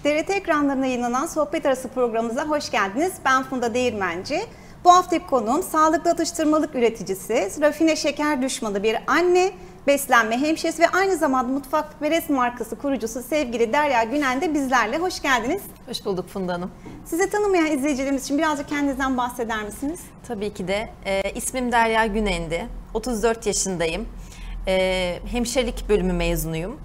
TRT ekranlarına yayınlanan sohbet arası programımıza hoş geldiniz. Ben Funda Değirmenci. Bu haftaki konuğum sağlıklı atıştırmalık üreticisi, rafine şeker düşmanı bir anne, beslenme hemşiresi ve aynı zamanda Mutfak Perest markası kurucusu sevgili Derya Günen de bizlerle. Hoş geldiniz. Hoş bulduk Funda Hanım. Sizi tanımayan izleyicilerimiz için birazcık kendinizden bahseder misiniz? Tabii ki de. İsmim Derya Günen'di. 34 yaşındayım. Hemşirelik bölümü mezunuyum.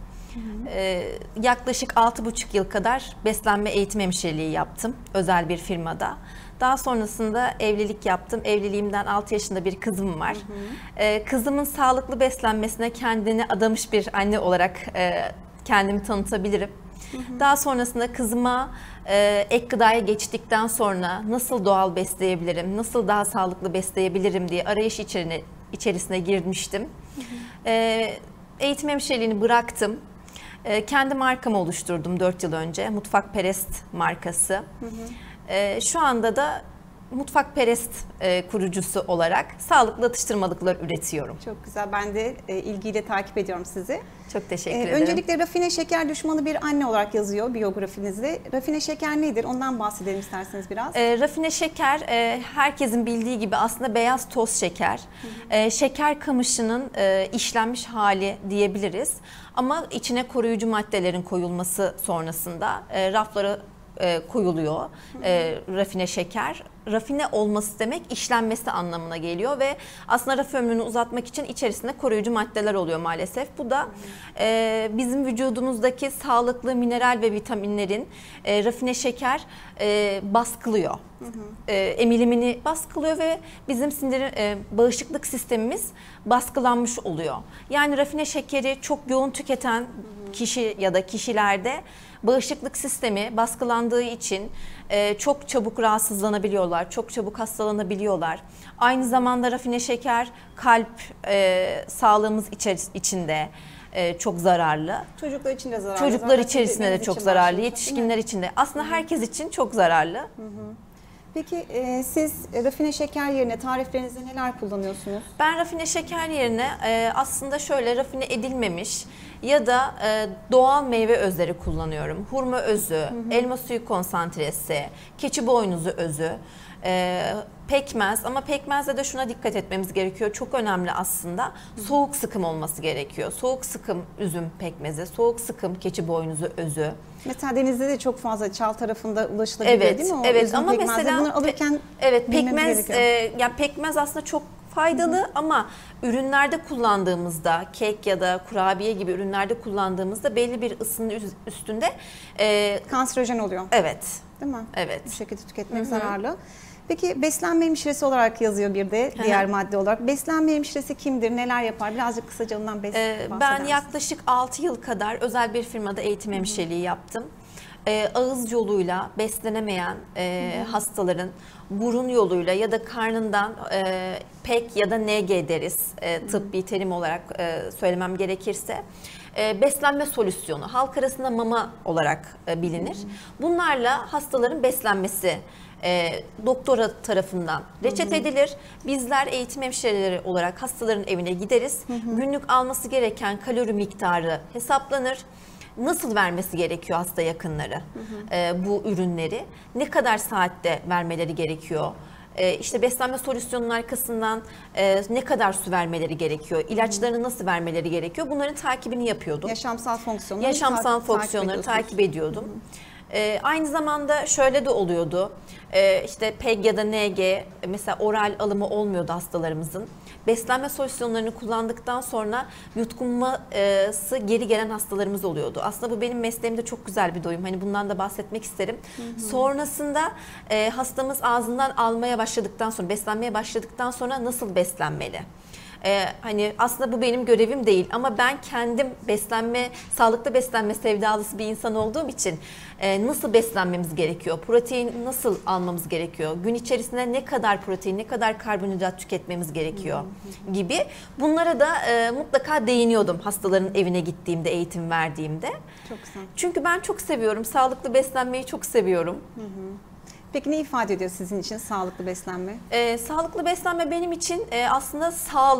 Yaklaşık 6,5 yıl kadar beslenme eğitim hemşireliği yaptım özel bir firmada. Daha sonrasında evlilik yaptım. Evliliğimden 6 yaşında bir kızım var. Kızımın sağlıklı beslenmesine kendini adamış bir anne olarak kendimi tanıtabilirim. Daha sonrasında kızıma ek gıdaya geçtikten sonra nasıl doğal besleyebilirim, nasıl daha sağlıklı besleyebilirim diye arayış içerisine girmiştim. Eğitim hemşireliğini bıraktım. Kendi markamı oluşturdum 4 yıl önce. Mutfak Perest markası. Şu anda da Mutfak Perest kurucusu olarak sağlıklı atıştırmalıklar üretiyorum. Çok güzel. Ben de ilgiyle takip ediyorum sizi. Çok teşekkür ederim. Öncelikle rafine şeker düşmanı bir anne olarak yazıyor biyografinizde. Rafine şeker nedir? Ondan bahsedelim isterseniz biraz. Rafine şeker herkesin bildiği gibi aslında beyaz toz şeker. Şeker kamışının işlenmiş hali diyebiliriz. Ama içine koruyucu maddelerin koyulması sonrasında raflara koyuluyor rafine şeker. Rafine olması demek işlenmesi anlamına geliyor ve aslında raf ömrünü uzatmak için içerisinde koruyucu maddeler oluyor maalesef. Bu da bizim vücudumuzdaki sağlıklı mineral ve vitaminlerin rafine şeker baskılıyor. Emilimini baskılıyor ve bizim bağışıklık sistemimiz baskılanmış oluyor. Yani rafine şekeri çok yoğun tüketen kişi ya da kişilerde bağışıklık sistemi baskılandığı için çok çabuk rahatsızlanabiliyorlar, çok çabuk hastalanabiliyorlar. Aynı zamanda rafine şeker kalp sağlığımız içinde çok zararlı. Çocuklar için de zararlı. Çocuklar içerisinde de çok zararlı, yetişkinler için de. Aslında herkes için çok zararlı. Peki siz rafine şeker yerine tariflerinizde neler kullanıyorsunuz? Ben rafine şeker yerine aslında şöyle rafine edilmemiş ya da doğal meyve özleri kullanıyorum. Hurma özü, elma suyu konsantresi, keçi boynuzu özü, pekmez, ama pekmezde de şuna dikkat etmemiz gerekiyor. Çok önemli aslında. Soğuk sıkım olması gerekiyor. Soğuk sıkım üzüm pekmezi, soğuk sıkım keçi boynuzu özü. Mesela denizde de çok fazla Çal tarafında ulaşılabiliyor değil mi? O evet üzüm ama pekmezleri. mesela Bunları alırken pekmez yani pekmez aslında çok faydalı ama ürünlerde kullandığımızda, kek ya da kurabiye gibi ürünlerde kullandığımızda belli bir ısının üstünde kanserojen oluyor. Evet. Değil mi? Evet. Bu şekilde tüketmek zararlı. Peki beslenme hemşiresi olarak yazıyor bir de diğer madde olarak. Beslenme hemşiresi kimdir? Neler yapar? Birazcık kısaca ondan bahseder Ben yaklaşık 6 yıl kadar özel bir firmada eğitim hemşireliği yaptım. Ağız yoluyla beslenemeyen hastaların burun yoluyla ya da karnından PEK ya da NG deriz tıbbi terim olarak söylemem gerekirse. Beslenme solüsyonu, halk arasında mama olarak bilinir. Bunlarla hastaların beslenmesi doktora tarafından reçete edilir. Bizler eğitim hemşireleri olarak hastaların evine gideriz. Günlük alması gereken kalori miktarı hesaplanır. Nasıl vermesi gerekiyor hasta yakınları bu ürünleri? Ne kadar saatte vermeleri gerekiyor? İşte beslenme solüsyonunun arkasından ne kadar su vermeleri gerekiyor? İlaçlarını nasıl vermeleri gerekiyor? Bunların takibini yapıyordum. Yaşamsal fonksiyonları takip ediyordum. Aynı zamanda şöyle de oluyordu. İşte PEG ya da NG mesela oral alımı olmuyordu hastalarımızın. Beslenme solüsyonlarını kullandıktan sonra yutkunması geri gelen hastalarımız oluyordu. Aslında bu benim mesleğimde çok güzel bir doyum. Hani bundan da bahsetmek isterim. Sonrasında hastamız ağzından almaya başladıktan sonra, beslenmeye başladıktan sonra nasıl beslenmeli? Hani aslında bu benim görevim değil ama ben kendim sağlıklı beslenme sevdalısı bir insan olduğum için nasıl beslenmemiz gerekiyor? Protein nasıl almamız gerekiyor? Gün içerisinde ne kadar protein, ne kadar karbonhidrat tüketmemiz gerekiyor gibi. Bunlara da mutlaka değiniyordum hastaların evine gittiğimde, eğitim verdiğimde. Çok güzel. Çünkü ben çok seviyorum, sağlıklı beslenmeyi çok seviyorum. Peki ne ifade ediyor sizin için sağlıklı beslenme? Sağlıklı beslenme benim için aslında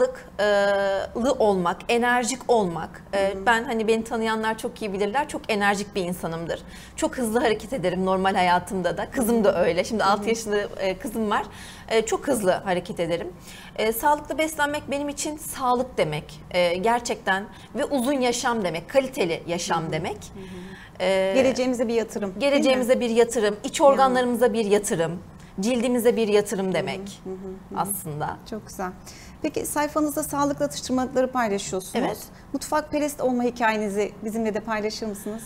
sağlıklı olmak, enerjik olmak. Ben hani beni tanıyanlar çok iyi bilirler. Çok enerjik bir insanımdır. Çok hızlı hareket ederim normal hayatımda da. Kızım da öyle. Şimdi 6 yaşında kızım var. Çok hızlı hareket ederim. Sağlıklı beslenmek benim için sağlık demek. Gerçekten ve uzun yaşam demek. Kaliteli yaşam demek. Geleceğimize bir yatırım. Geleceğimize bir yatırım, iç organlarımıza bir yatırım, cildimize bir yatırım demek aslında. Çok güzel. Peki sayfanızda sağlıklı atıştırmalıkları paylaşıyorsunuz. Evet. Mutfakperest olma hikayenizi bizimle de paylaşır mısınız?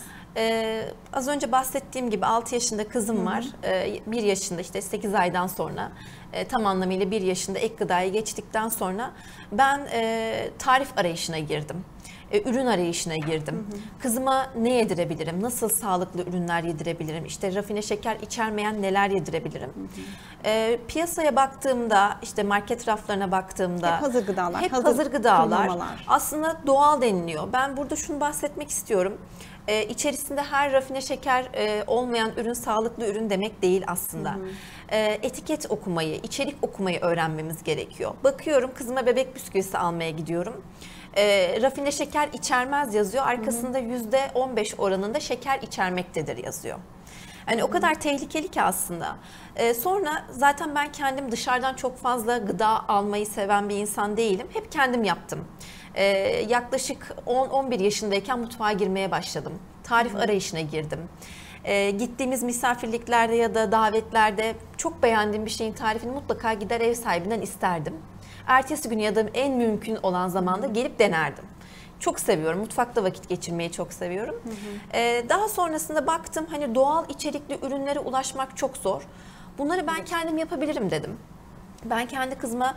Az önce bahsettiğim gibi 6 yaşında kızım var. 1 yaşında işte 8 aydan sonra tam anlamıyla 1 yaşında ek gıdaya geçtikten sonra ben tarif arayışına girdim. Ürün arayışına girdim. Kızıma ne yedirebilirim? Nasıl sağlıklı ürünler yedirebilirim? İşte rafine şeker içermeyen neler yedirebilirim? Piyasaya baktığımda, işte market raflarına baktığımda hep hazır gıdalar. Hep hazır gıdalar. Kullanmalar. Aslında doğal deniliyor. Ben burada şunu bahsetmek istiyorum. İçerisinde her rafine şeker olmayan ürün sağlıklı ürün demek değil aslında. Etiket okumayı, içerik okumayı öğrenmemiz gerekiyor. Bakıyorum kızıma bebek bisküvisi almaya gidiyorum. Rafine şeker içermez yazıyor. Arkasında %15 oranında şeker içermektedir yazıyor. Yani o kadar tehlikeli ki aslında. Sonra zaten ben kendim dışarıdan çok fazla gıda almayı seven bir insan değilim. Hep kendim yaptım. Yaklaşık 10-11 yaşındayken mutfağa girmeye başladım. Tarif arayışına girdim. Gittiğimiz misafirliklerde ya da davetlerde çok beğendiğim bir şeyin tarifini mutlaka gider ev sahibinden isterdim. Ertesi gün ya da en mümkün olan zamanda gelip denerdim. Çok seviyorum. Mutfakta vakit geçirmeyi çok seviyorum. Daha sonrasında baktım hani doğal içerikli ürünlere ulaşmak çok zor. Bunları ben kendim yapabilirim dedim. Ben kendi kızıma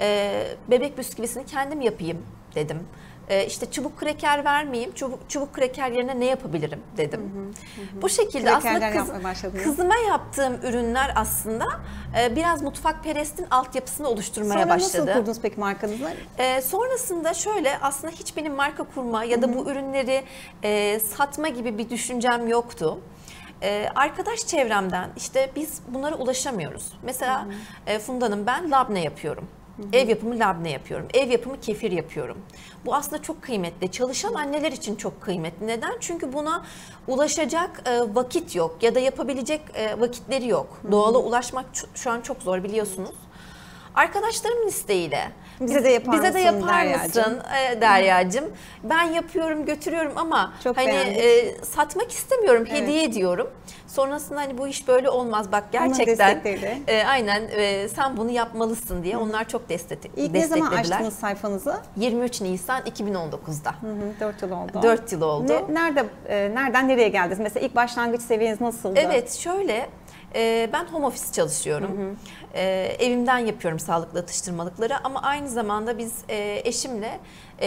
bebek bisküvisini kendim yapayım dedim. İşte çubuk kreker vermeyeyim, çubuk kreker yerine ne yapabilirim dedim. Bu şekilde aslında kızıma yaptığım ürünler aslında biraz mutfakperestin altyapısını oluşturmaya başladı. Sonra nasıl kurdunuz peki markanızı? Sonrasında şöyle aslında hiç benim marka kurma ya da bu ürünleri satma gibi bir düşüncem yoktu. Arkadaş çevremden işte biz bunlara ulaşamıyoruz. Mesela Funda Hanım ben labne yapıyorum. Ev yapımı labne yapıyorum. Ev yapımı kefir yapıyorum. Bu aslında çok kıymetli. Çalışan anneler için çok kıymetli. Neden? Çünkü buna ulaşacak vakit yok ya da yapabilecek vakitleri yok. Doğala ulaşmak şu an çok zor biliyorsunuz. Arkadaşlarımın isteğiyle bize de yapar mısın Deryacığım? Ben yapıyorum, götürüyorum ama çok hani satmak istemiyorum, hediye ediyorum. Sonrasında hani bu iş böyle olmaz. Bak gerçekten aynen sen bunu yapmalısın diye onlar çok desteklediler. İlk ne zaman açtınız sayfanızı? 23 Nisan 2019'da. 4 yıl oldu. 4 yıl oldu. Nereden nereye geldiniz? Mesela ilk başlangıç seviyeniz nasıldı? Evet şöyle ben home office çalışıyorum. Evimden yapıyorum sağlıklı atıştırmalıkları ama aynı zamanda biz eşimle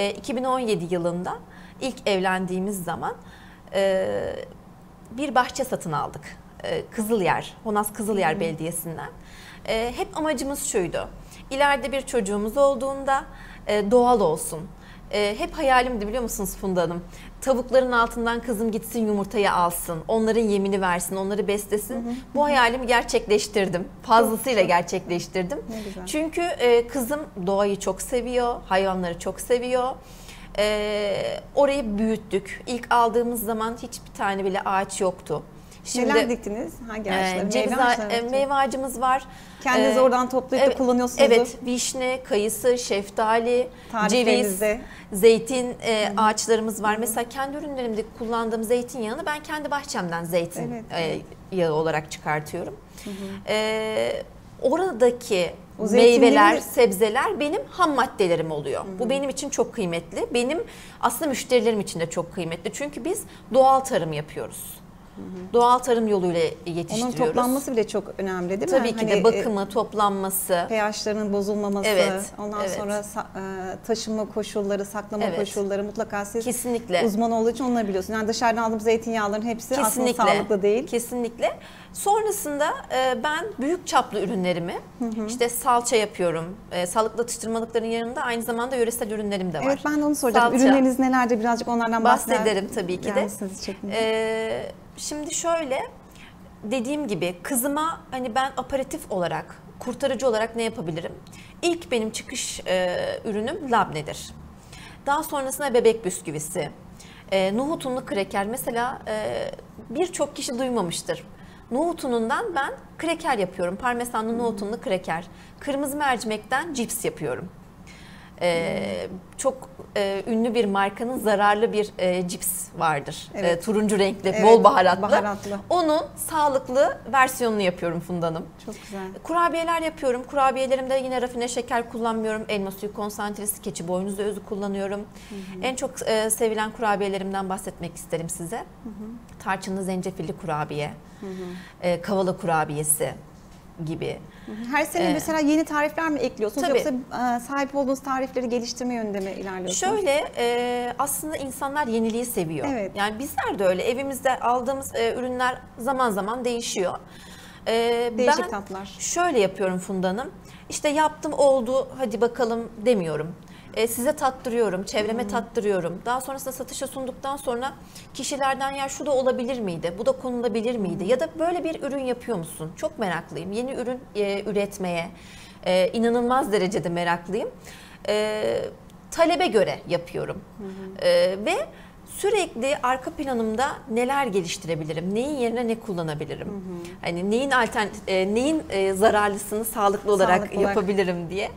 2017 yılında ilk evlendiğimiz zaman bir bahçe satın aldık. Kızılyer, Honaz Kızılyer Belediyesi'nden. Hep amacımız şuydu. İleride bir çocuğumuz olduğunda doğal olsun. Hep hayalimdi biliyor musunuz Funda Hanım? Tavukların altından kızım gitsin yumurtayı alsın, onların yemini versin, onları beslesin. Bu hayalimi gerçekleştirdim. Fazlasıyla gerçekleştirdim. Çünkü kızım doğayı çok seviyor, hayvanları çok seviyor. Orayı büyüttük. İlk aldığımız zaman hiçbir tane bile ağaç yoktu. Şimdi, neler diktiniz? Hangi ağaçları? Meyve ağacımız var. Kendiniz oradan toplayıp kullanıyorsunuz. Evet, vişne, kayısı, şeftali, ceviz, zeytin ağaçlarımız var. Mesela kendi ürünlerimde kullandığım zeytinyağını ben kendi bahçemden zeytin yağı olarak çıkartıyorum. Oradaki meyveler, sebzeler benim ham maddelerim oluyor. Bu benim için çok kıymetli. Benim aslında müşterilerim için de çok kıymetli. Çünkü biz doğal tarım yapıyoruz. Doğal tarım yoluyla yetiştiriyoruz. Onun toplanması bile çok önemli değil mi? Tabii ki de bakımı, toplanması. pH'ların bozulmaması, ondan sonra taşıma koşulları, saklama koşulları mutlaka siz kesinlikle uzman olduğu için onları biliyorsunuz. Yani dışarıdan aldığım zeytinyağların hepsi aslında sağlıklı değil. Kesinlikle. Sonrasında ben büyük çaplı ürünlerimi işte salça yapıyorum. Sağlıklı atıştırmalıkların yanında aynı zamanda yöresel ürünlerim de var. Evet ben de onu soracağım. Ürünleriniz nelerdir? Birazcık onlardan bahsederim tabii ki de. Şimdi şöyle dediğim gibi kızıma hani ben aperatif olarak, kurtarıcı olarak ne yapabilirim? İlk benim çıkış ürünüm labnedir. Daha sonrasında bebek bisküvisi, nohut unlu kreker. Mesela birçok kişi duymamıştır. Nohut unundan ben kreker yapıyorum. Parmesanlı nohut unlu kreker. Kırmızı mercimekten cips yapıyorum. Çok ünlü bir markanın zararlı bir cips vardır. Evet. Turuncu renkli, Evet, bol baharatlı. baharatlı. Onun sağlıklı versiyonunu yapıyorum Funda Hanım. Çok güzel. Kurabiyeler yapıyorum. Kurabiyelerimde yine rafine şeker kullanmıyorum. Elma suyu konsantresi, keçi boynuzu özü kullanıyorum. En çok sevilen kurabiyelerimden bahsetmek isterim size. Tarçınlı zencefilli kurabiye, kavala kurabiyesi gibi. Her sene mesela yeni tarifler mi ekliyorsunuz Tabii. yoksa sahip olduğunuz tarifleri geliştirme yönünde mi ilerliyorsunuz? Şöyle aslında insanlar yeniliği seviyor. Evet. Yani bizler de öyle. Evimizde aldığımız ürünler zaman zaman değişiyor. Değişik Ben tatlar. şöyle yapıyorum Funda Hanım. İşte yaptım oldu hadi bakalım demiyorum. Size tattırıyorum, çevreme tattırıyorum. Daha sonrasında satışa sunduktan sonra kişilerden ya şu da olabilir miydi, bu da konulabilir miydi? Ya da böyle bir ürün yapıyor musun? Çok meraklıyım. Yeni ürün üretmeye inanılmaz derecede meraklıyım. Talebe göre yapıyorum. Ve sürekli arka planımda neler geliştirebilirim, neyin yerine ne kullanabilirim, hani neyin zararlısını sağlıklı olarak yapabilirim diye.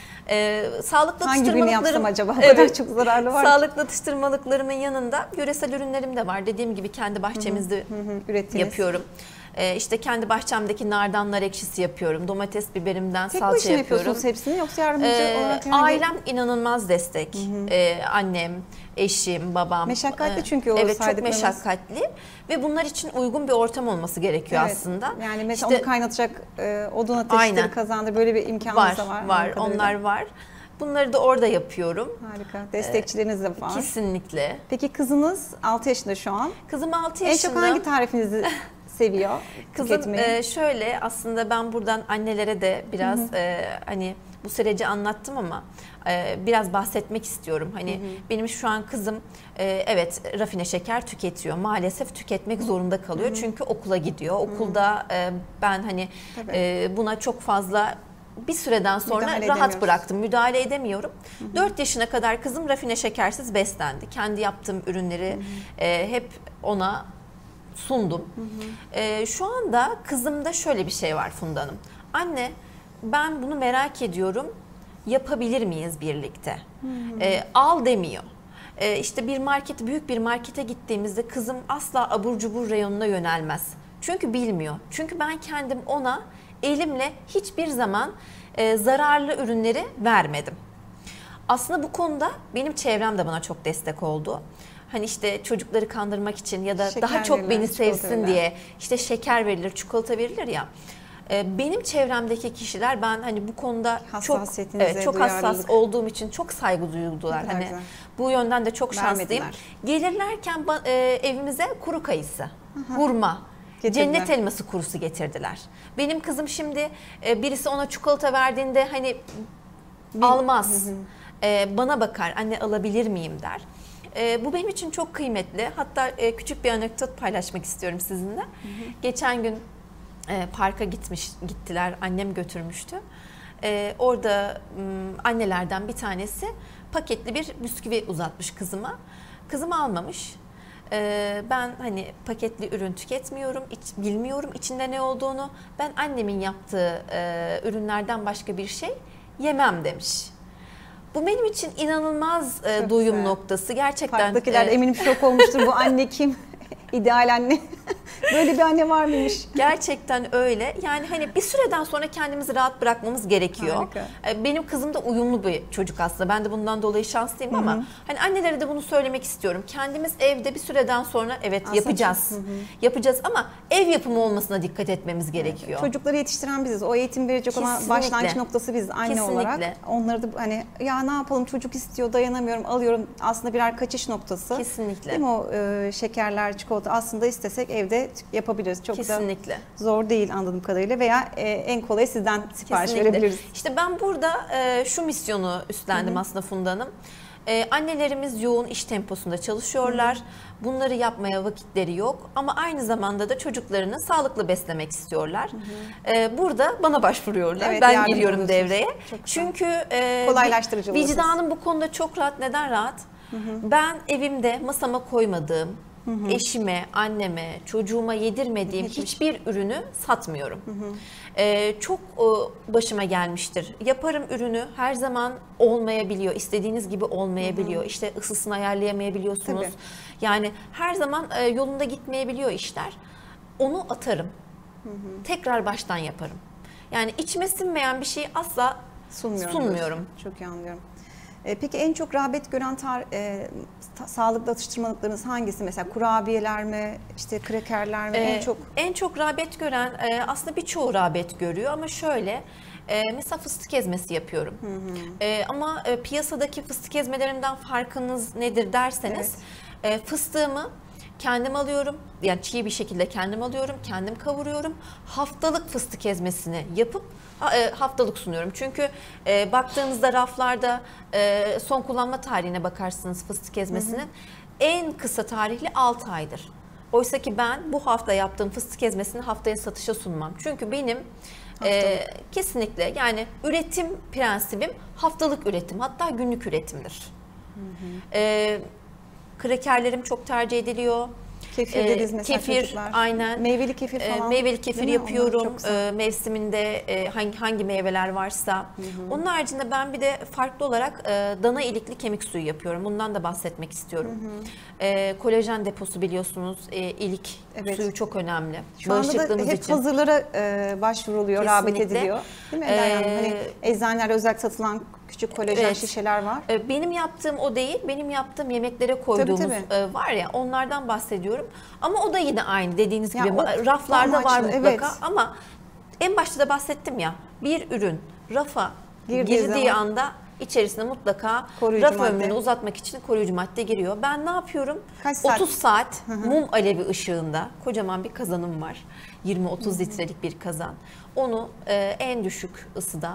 Sağlıklı Hangi birini yapsam acaba? O Evet, kadar çok zararlı var. sağlıklı atıştırmalıklarımın yanında yöresel ürünlerim de var. Dediğim gibi kendi bahçemizde yapıyorum. İşte kendi bahçemdeki nardan nar ekşisi yapıyorum. Domates biberimden Tek salça başına yapıyorum. yapıyorsunuz hepsini yoksa yardımcı olarak? Ailem inanılmaz destek. Annem, eşim, babam. Meşakkatli çünkü o evet, çok saydıklarınız. meşakkatli ve bunlar için uygun bir ortam olması gerekiyor Evet. aslında. Yani mesela İşte- onu kaynatacak odun ateşleri Aynen. kazandır böyle bir imkanınız da var. Var, anladığım onlar kadarıyla. var. Bunları da orada yapıyorum. Harika. Destekçileriniz de var. Kesinlikle. Peki kızınız 6 yaşında şu an. Kızım 6 En yaşında. çok hangi tarifinizi seviyor Kızım tüketmeyi? şöyle aslında ben buradan annelere de biraz hani bu süreci anlattım ama biraz bahsetmek istiyorum. Hani benim şu an kızım evet rafine şeker tüketiyor. Maalesef tüketmek zorunda kalıyor. Çünkü okula gidiyor. Okulda ben hani buna çok fazla bir süreden sonra Müdahale rahat edemiyoruz. bıraktım. Müdahale edemiyorum. 4 yaşına kadar kızım rafine şekersiz beslendi. Kendi yaptığım ürünleri hep ona sundum. Şu anda kızımda şöyle bir şey var Funda Hanım. Anne ben bunu merak ediyorum. Yapabilir miyiz birlikte? Al demiyor. İşte büyük bir markete gittiğimizde kızım asla abur cubur reyonuna yönelmez. Çünkü bilmiyor. Çünkü ben kendim ona elimle hiçbir zaman zararlı ürünleri vermedim. Aslında bu konuda benim çevrem de bana çok destek oldu. Hani işte çocukları kandırmak için ya da Şeker daha çok verilir, beni çikolata sevsin verilir. diye işte şeker verilir, çikolata verilir ya. Benim çevremdeki kişiler ben hani bu konuda Hassasiyetinize, çok hassas duyarlılık. olduğum için çok saygı duyuldular. Ne kadar Hani güzel. bu yönden de çok şanslıyım. Vermediler. Gelirlerken evimize kuru kayısı, hurma, Getirdiler. cennet elması kurusu getirdiler. Benim kızım şimdi birisi ona çikolata verdiğinde hani almaz. Bana bakar, anne alabilir miyim der. Bu benim için çok kıymetli. Hatta küçük bir anekdot paylaşmak istiyorum sizinle. Geçen gün parka gittiler, annem götürmüştü. Orada annelerden bir tanesi paketli bir bisküvi uzatmış kızıma. Kızım almamış. Ben hani paketli ürün tüketmiyorum, bilmiyorum içinde ne olduğunu. Ben annemin yaptığı ürünlerden başka bir şey yemem demiş. Bu benim için inanılmaz doyum güzel. noktası. Gerçekten Parktakiler eminim şok olmuştur. Bu anne kim? İdeal anne. Böyle bir anne var mıymış? gerçekten öyle. Yani hani bir süreden sonra kendimizi rahat bırakmamız gerekiyor. Harika. Benim kızım da uyumlu bir çocuk aslında. Ben de bundan dolayı şanslıyım ama hani annelere de bunu söylemek istiyorum. Kendimiz evde bir süreden sonra evet Aslında yapacağız. Yapacağız ama ev yapımı olmasına dikkat etmemiz gerekiyor. Çocukları yetiştiren biziz. O eğitim verecek olan Kesinlikle. başlangıç noktası biz anne Kesinlikle. olarak. Onları da hani ya ne yapalım çocuk istiyor dayanamıyorum alıyorum aslında birer kaçış noktası. Kesinlikle. Değil mi o şekerler, çikolata aslında istesek evde yapabiliriz. Çok Kesinlikle. da zor değil anladığım kadarıyla veya en kolay sizden sipariş Kesinlikle verebiliriz. İşte ben burada şu misyonu üstlendim aslında Funda Hanım. Annelerimiz yoğun iş temposunda çalışıyorlar. Bunları yapmaya vakitleri yok ama aynı zamanda da çocuklarını sağlıklı beslemek istiyorlar. Burada bana başvuruyorlar. Evet, ben yardımcı giriyorum oluyorsunuz. devreye. Çok güzel. Çünkü Kolaylaştırıcı oluyorsunuz. vicdanım bu konuda çok rahat. Neden rahat? Ben evimde masama koymadığım, eşime, anneme, çocuğuma yedirmediğim hiçbir ürünü satmıyorum. Çok başıma gelmiştir. Yaparım ürünü, her zaman olmayabiliyor, istediğiniz gibi olmayabiliyor. İşte ısısını ayarlayamayabiliyorsunuz. Tabii. Yani her zaman yolunda gitmeyebiliyor işler. Onu atarım. Tekrar baştan yaparım. Yani içime sinmeyen bir şeyi asla sunmuyorum. Çok iyi anlıyorum. Peki en çok rağbet gören sağlıklı atıştırmalıklarınız hangisi? Mesela kurabiyeler mi, işte krakerler mi? En çok rağbet gören, aslında birçoğu rağbet görüyor ama şöyle, mesela fıstık ezmesi yapıyorum. Ama piyasadaki fıstık ezmelerinden farkınız nedir derseniz, fıstığımı kendim alıyorum, yani çiğ bir şekilde kendim alıyorum, kendim kavuruyorum. Haftalık fıstık ezmesini yapıp haftalık sunuyorum. Çünkü baktığınızda raflarda son kullanma tarihine bakarsınız fıstık ezmesinin. En kısa tarihli 6 aydır. Oysa ki ben bu hafta yaptığım fıstık ezmesini haftaya satışa sunmam. Çünkü benim kesinlikle yani üretim prensibim haftalık üretim, hatta günlük üretimdir. Krakerlerim çok tercih ediliyor. Kefir dediniz mesela kefir, çocuklar. aynen. Meyveli kefir falan. Meyveli kefir değil mi? Onlar yapıyorum. çok güzel. Mevsiminde hangi meyveler varsa. Onun haricinde ben bir de farklı olarak dana ilikli kemik suyu yapıyorum. Bundan da bahsetmek istiyorum. Kolajen deposu biliyorsunuz. İlik suyu çok önemli. Şu anda da hep için. hazırlara başvuruluyor, rağbet Kesinlikle. ediliyor. Değil mi? Hani eczanelerde özel satılan küçük kolajen şişeler var. Benim yaptığım o değil, benim yaptığım yemeklere koyduğumuz var ya, onlardan bahsediyorum. Ama o da yine aynı dediğiniz gibi raflarda var mutlaka. Ama en başta da bahsettim ya, bir ürün rafa girdiği anda içerisine mutlaka raf ömrünü uzatmak için koruyucu madde giriyor. Ben ne yapıyorum? 30 saat mum alevi ışığında, kocaman bir kazanım var. 20-30 litrelik bir kazan. Onu en düşük ısıda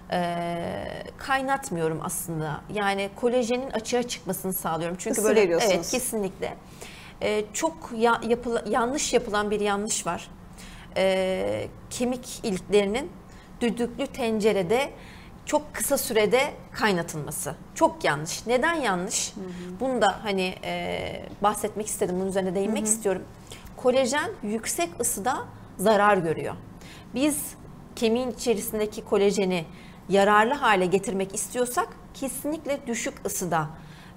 kaynatmıyorum aslında. Yani kolajenin açığa çıkmasını sağlıyorum. Çünkü Isı böyle veriyorsunuz. evet, kesinlikle. Çok yanlış yapılan bir yanlış var. Kemik iliklerinin düdüklü tencerede çok kısa sürede kaynatılması. Çok yanlış. Neden yanlış? Bunu da hani bahsetmek istedim. Bunun üzerine değinmek istiyorum. Kolajen yüksek ısıda zarar görüyor. Biz kemiğin içerisindeki kolajeni yararlı hale getirmek istiyorsak kesinlikle düşük ısıda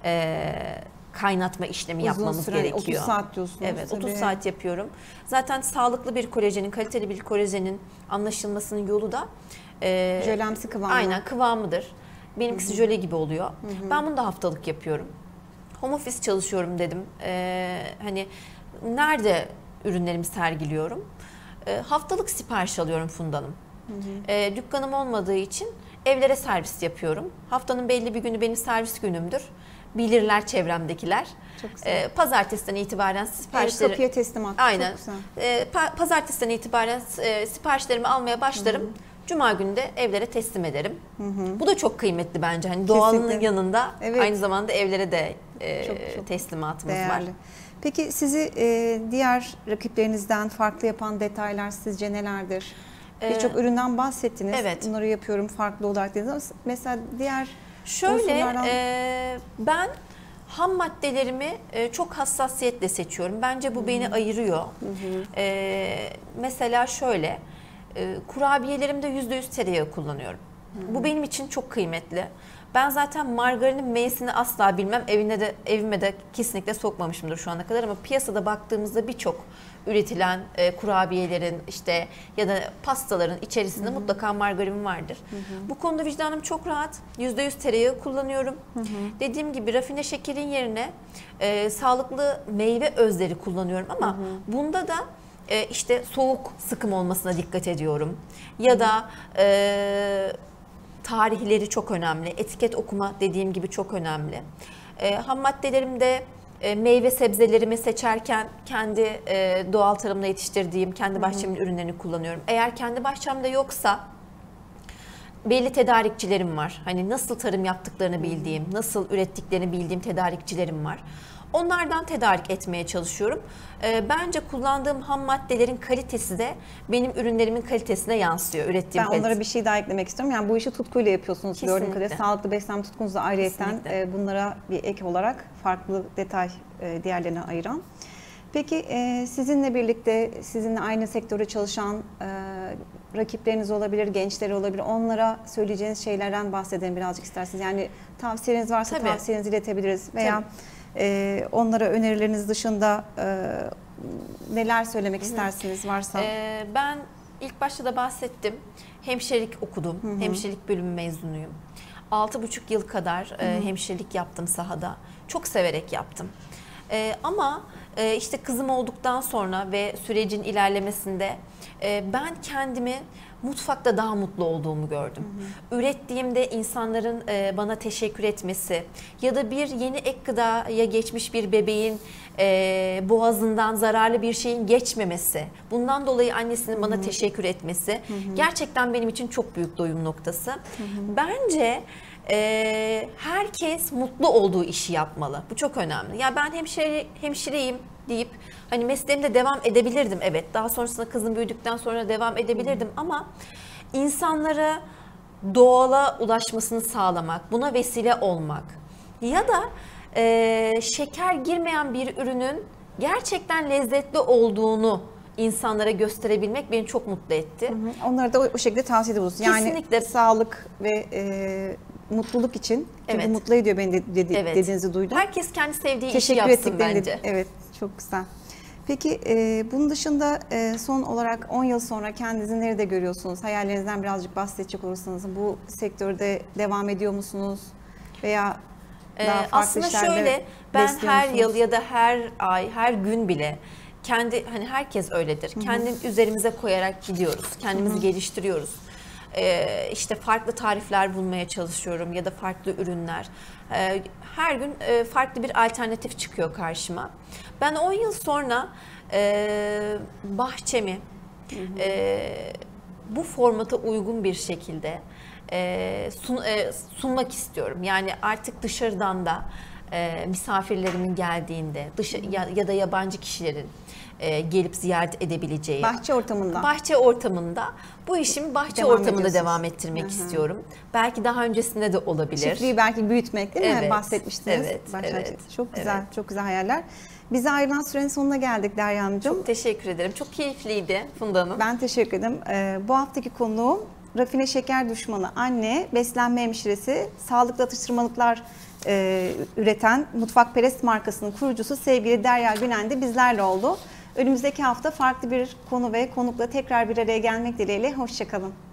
kaynatma işlemi yapmamız gerekiyor. 30 saat diyorsunuz. Evet, 30 saat yapıyorum. Zaten sağlıklı bir kolajenin, kaliteli bir kolajenin anlaşılmasının yolu da jölemsi kıvamı. Aynen, kıvamıdır. Benimkisi jöle gibi oluyor. Ben bunu da haftalık yapıyorum. Home office çalışıyorum dedim. Hani nerede ürünlerimi sergiliyorum? Haftalık sipariş alıyorum Funda Hanım. Dükkanım olmadığı için evlere servis yapıyorum. Haftanın belli bir günü benim servis günümdür. Bilirler çevremdekiler. Çok güzel. Pazartesiden itibaren siparişleri... Kapıya teslimat. Aynen. Çok güzel. Pazartesiden itibaren siparişlerimi almaya başlarım. Cuma günü de evlere teslim ederim. Bu da çok kıymetli bence. Hani doğalının yanında aynı zamanda evlere de çok teslimatımız değerli var. Peki sizi diğer rakiplerinizden farklı yapan detaylar sizce nelerdir? Birçok üründen bahsettiniz. Evet. Bunları yapıyorum farklı olarak dediniz ama mesela diğer unsurlardan... ben ham maddelerimi çok hassasiyetle seçiyorum. Bence bu beni ayırıyor. Mesela şöyle, kurabiyelerimde %100 tereyağı kullanıyorum. Bu benim için çok kıymetli. Ben zaten margarinin M'sini asla bilmem. Evime de kesinlikle sokmamışımdır şu ana kadar ama piyasada baktığımızda birçok üretilen kurabiyelerin işte ya da pastaların içerisinde mutlaka margarin vardır. Bu konuda vicdanım çok rahat. %100 tereyağı kullanıyorum. Dediğim gibi rafine şekerin yerine sağlıklı meyve özleri kullanıyorum ama bunda da işte soğuk sıkım olmasına dikkat ediyorum. Ya da tarihleri çok önemli. Etiket okuma dediğim gibi çok önemli. Ham maddelerimde Meyve sebzelerimi seçerken kendi doğal tarımla yetiştirdiğim, kendi bahçemin ürünlerini kullanıyorum. Eğer kendi bahçemde yoksa belli tedarikçilerim var. Hani nasıl tarım yaptıklarını bildiğim, nasıl ürettiklerini bildiğim tedarikçilerim var. Onlardan tedarik etmeye çalışıyorum. Bence kullandığım ham maddelerin kalitesi de benim ürünlerimin kalitesine yansıyor. Ürettiğim Ben onlara bir şey daha eklemek istiyorum. Yani bu işi tutkuyla yapıyorsunuz. Kesinlikle. Gördüğüm kadarıyla sağlıklı beslenme tutkunuz da ayrıyeten bunlara bir ek olarak farklı detay diğerlerine ayıran. Peki sizinle birlikte, sizinle aynı sektörde çalışan rakipleriniz olabilir, gençler olabilir. Onlara söyleyeceğiniz şeylerden bahsedelim birazcık isterseniz. Yani tavsiyeleriniz varsa tavsiyenizi iletebiliriz veya onlara önerileriniz dışında neler söylemek istersiniz varsa? Ben ilk başta da bahsettim. Hemşirelik okudum. Hemşirelik bölümü mezunuyum. 6,5 yıl kadar hemşirelik yaptım sahada. Çok severek yaptım. Ama işte kızım olduktan sonra ve sürecin ilerlemesinde ben kendimi mutfakta daha mutlu olduğumu gördüm. Ürettiğimde insanların bana teşekkür etmesi ya da bir yeni ek gıdaya geçmiş bir bebeğin boğazından zararlı bir şeyin geçmemesi, bundan dolayı annesinin bana teşekkür etmesi gerçekten benim için çok büyük doyum noktası. Bence herkes mutlu olduğu işi yapmalı. Bu çok önemli. Ya ben hemşireyim deyip hani mesleğimde devam edebilirdim, evet. Daha sonrasında kızım büyüdükten sonra devam edebilirdim ama insanlara doğala ulaşmasını sağlamak, buna vesile olmak ya da şeker girmeyen bir ürünün gerçekten lezzetli olduğunu insanlara gösterebilmek beni çok mutlu etti. Onlara da o şekilde tavsiyede bulunsun. Yani Kesinlikle. sağlık ve mutluluk için. Çünkü bu mutlu ediyor beni dediğinizi duydum. Herkes kendi sevdiği işi yapsın bence. Evet, çok güzel. Peki bunun dışında son olarak 10 yıl sonra kendinizi nerede görüyorsunuz? Hayallerinizden birazcık bahsedecek olursanız bu sektörde devam ediyor musunuz? Veya daha farklı aslında şöyle, ben her yıl ya da her ay, her gün bile hani herkes öyledir. Kendi üzerimize koyarak gidiyoruz. Kendimizi geliştiriyoruz. İşte farklı tarifler bulmaya çalışıyorum ya da farklı ürünler. Her gün farklı bir alternatif çıkıyor karşıma. Ben 10 yıl sonra bahçemi bu formata uygun bir şekilde sunmak istiyorum. Yani artık dışarıdan da misafirlerimin geldiğinde ya da yabancı kişilerin gelip ziyaret edebileceği bahçe ortamında bu işimi ortamında devam ettirmek istiyorum. Belki daha öncesinde de olabilir. Çiftliği belki büyütmek değil mi? Evet, Bahsetmiştiniz. Evet. Çok güzel, çok güzel hayaller. Bize ayrılan sürenin sonuna geldik Derya Hanımcığım. Çok teşekkür ederim. Çok keyifliydi Funda Hanım. Ben teşekkür ederim. Bu haftaki konuğum rafine şeker düşmanı anne, beslenme hemşiresi, sağlıklı atıştırmalıklar üreten Mutfakperest markasının kurucusu sevgili Derya Günen de bizlerle oldu. Önümüzdeki hafta farklı bir konu ve konukla tekrar bir araya gelmek dileğiyle. Hoşça kalın.